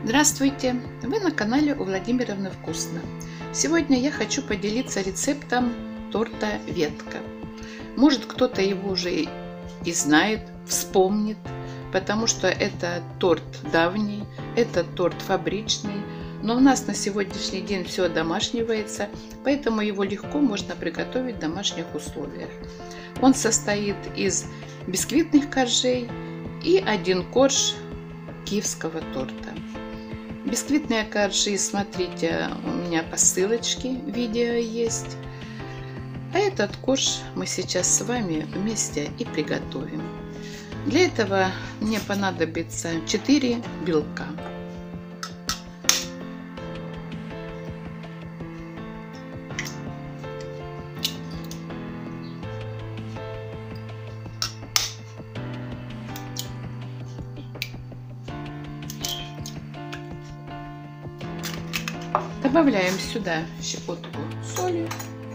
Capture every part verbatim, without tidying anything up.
Здравствуйте! Вы на канале у Владимировны Вкусно. Сегодня я хочу поделиться рецептом торта ветка. Может, кто-то его уже и знает, вспомнит, потому что это торт давний, это торт фабричный, но у нас на сегодняшний день все одомашнивается, поэтому его легко можно приготовить в домашних условиях. Он состоит из бисквитных коржей и один корж киевского торта. Бисквитные коржи, смотрите, у меня по ссылочке видео есть. А этот корж мы сейчас с вами вместе и приготовим. Для этого мне понадобится четыре белка. Добавляем сюда щепотку соли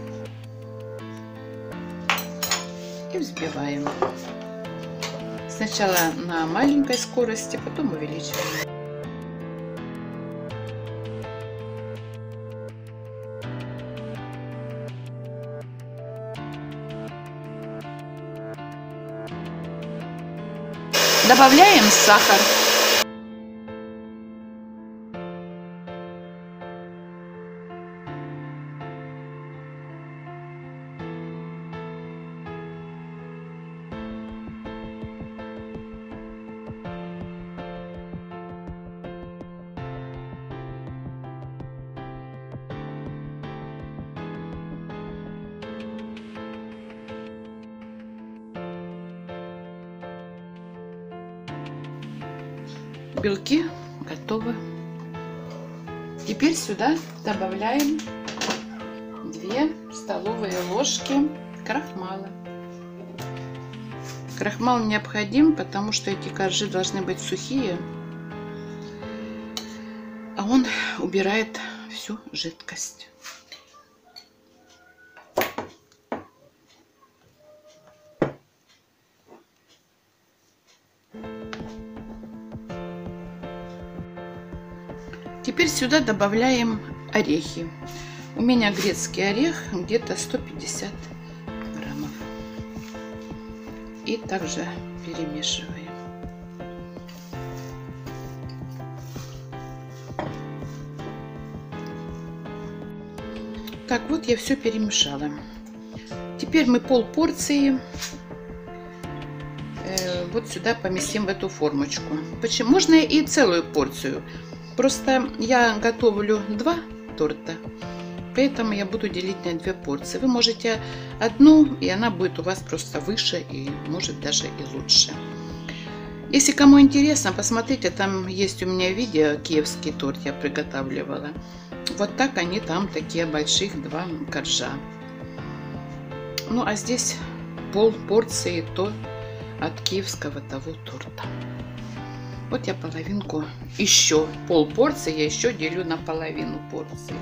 и взбиваем. Сначала на маленькой скорости, потом увеличиваем. Добавляем сахар. Белки готовы. Теперь сюда добавляем две столовые ложки крахмала. Крахмал необходим, потому что эти коржи должны быть сухие, а он убирает всю жидкость. Теперь сюда добавляем орехи. У меня грецкий орех где-то сто пятьдесят граммов. И также перемешиваем. Так, вот я все перемешала. Теперь мы пол порции э, вот сюда поместим в эту формочку. Почему? Можно и целую порцию. Просто я готовлю два торта, поэтому я буду делить на две порции. Вы можете одну, и она будет у вас просто выше и может даже и лучше. Если кому интересно, посмотрите, там есть у меня видео, киевский торт я приготавливала. Вот так они там, такие больших два коржа. Ну а здесь пол порции то от киевского того торта. Вот я половинку, еще пол порции я еще делю на половину порции.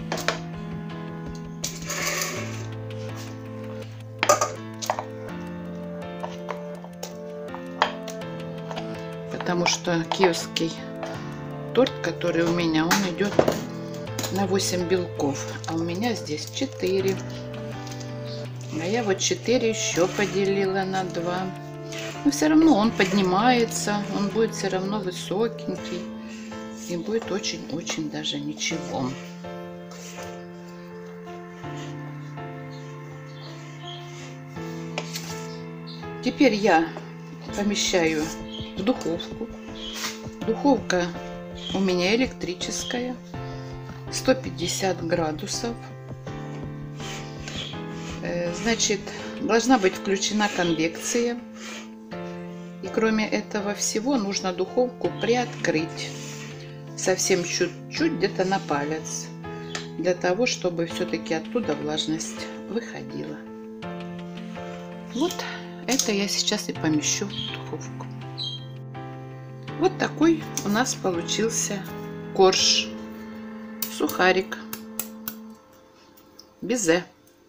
Потому что киевский торт, который у меня, он идет на восемь белков, а у меня здесь четыре. А я вот четыре еще поделила на два. Но все равно он поднимается, он будет все равно высокенький и будет очень-очень даже ничего. Теперь я помещаю в духовку. Духовка у меня электрическая, сто пятьдесят градусов. Значит, должна быть включена конвекция. И кроме этого всего нужно духовку приоткрыть совсем чуть-чуть, где-то на палец, для того, чтобы все-таки оттуда влажность выходила. Вот это я сейчас и помещу в духовку. Вот такой у нас получился корж, сухарик, безе.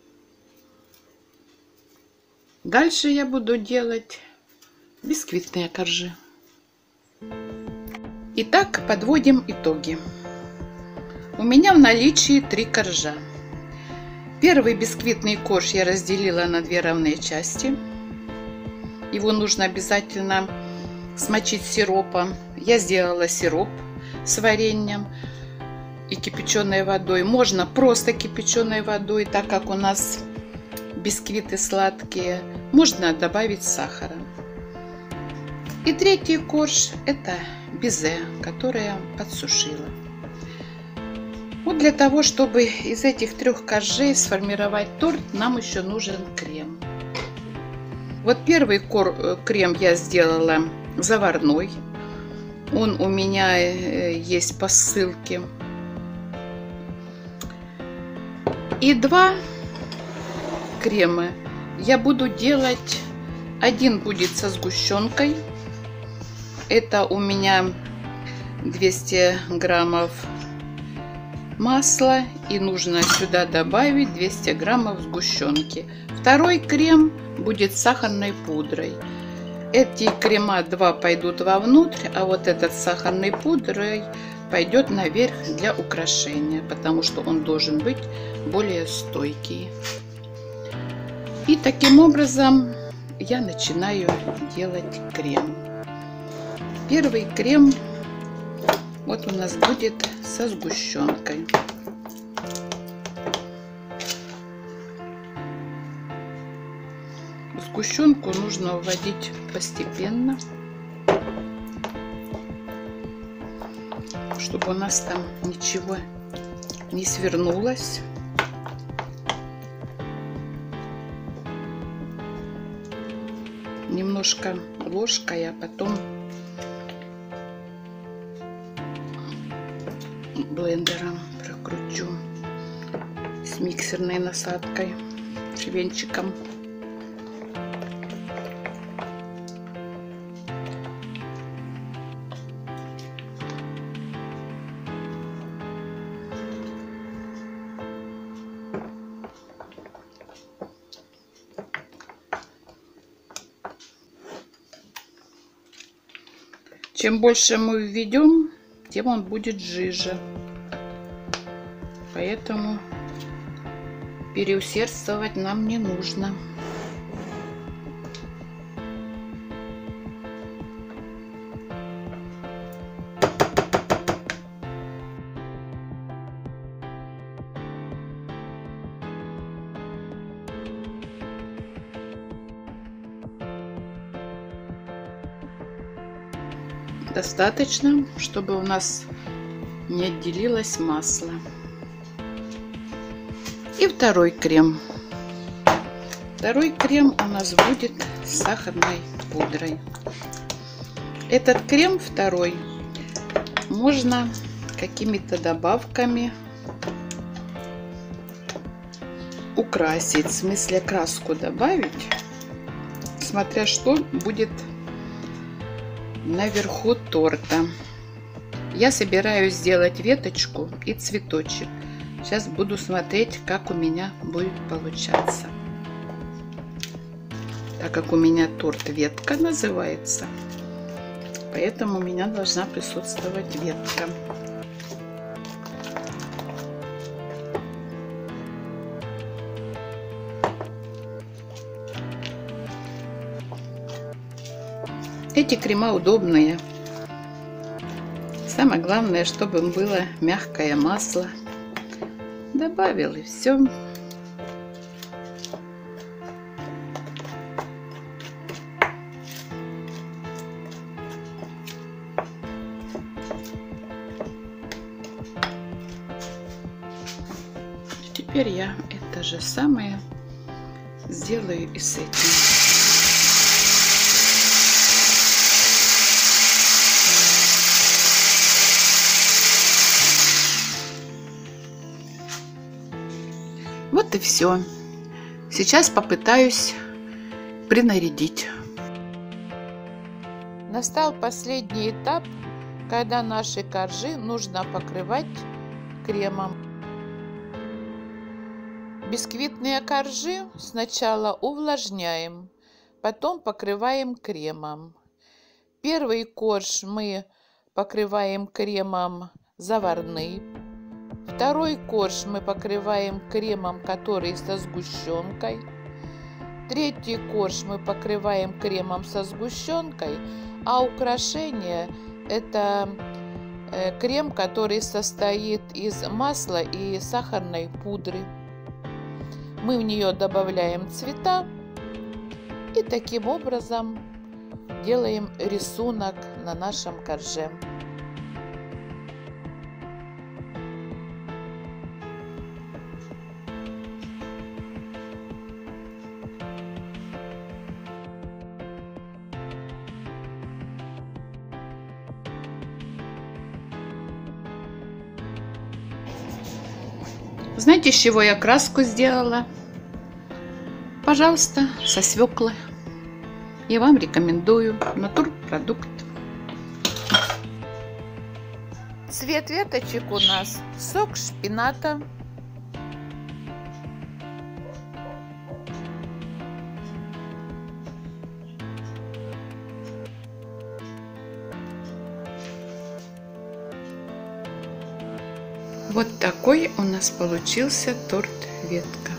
Дальше я буду делать бисквитные коржи. Итак, подводим итоги. У меня в наличии три коржа. Первый бисквитный корж я разделила на две равные части. Его нужно обязательно смочить сиропом. Я сделала сироп с вареньем и кипяченой водой. Можно просто кипяченой водой, так как у нас бисквиты сладкие. Можно добавить сахара. И третий корж – это безе, которое я подсушила. Вот для того, чтобы из этих трех коржей сформировать торт, нам еще нужен крем. Вот первый крем я сделала заварной. Он у меня есть по ссылке. И два крема я буду делать. Один будет со сгущенкой. Это у меня двести граммов масла, и нужно сюда добавить двести граммов сгущенки. Второй крем будет с сахарной пудрой. Эти крема два пойдут вовнутрь, а вот этот с сахарной пудрой пойдет наверх для украшения, потому что он должен быть более стойкий. И таким образом я начинаю делать крем. Первый крем вот у нас будет со сгущенкой. Сгущенку нужно вводить постепенно, чтобы у нас там ничего не свернулось. Немножко ложкой, а потом блендером прокручу с миксерной насадкой, швенчиком. Чем больше мы введем, тем он будет жиже. Поэтому переусердствовать нам не нужно. Достаточно, чтобы у нас не отделилось масло. И второй крем. Второй крем у нас будет с сахарной пудрой. Этот крем второй можно какими-то добавками украсить, в смысле краску добавить, смотря что будет наверху торта. Я собираюсь сделать веточку и цветочек. Сейчас буду смотреть, как у меня будет получаться. Так как у меня торт ветка называется, поэтому у меня должна присутствовать ветка. Эти крема удобные. Самое главное, чтобы было мягкое масло. Добавил, и все. Теперь я это же самое сделаю и с этим. Вот и все. Сейчас попытаюсь принарядить. Настал последний этап, когда наши коржи нужно покрывать кремом. Бисквитные коржи сначала увлажняем, потом покрываем кремом. Первый корж мы покрываем кремом заварный. Второй корж мы покрываем кремом, который со сгущенкой. Третий корж мы покрываем кремом со сгущенкой, а украшение это крем, который состоит из масла и сахарной пудры. Мы в нее добавляем цвета и таким образом делаем рисунок на нашем корже. Знаете, из чего я краску сделала? Пожалуйста, со свеклы. Я вам рекомендую натурпродукт. Цвет веточек у нас сок шпината. Вот такой у нас получился торт ветка.